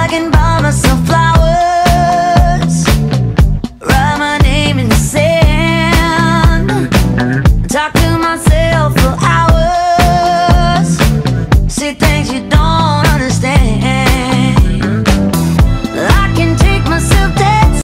I can buy myself flowers, write my name in the sand, talk to myself for hours, see things you don't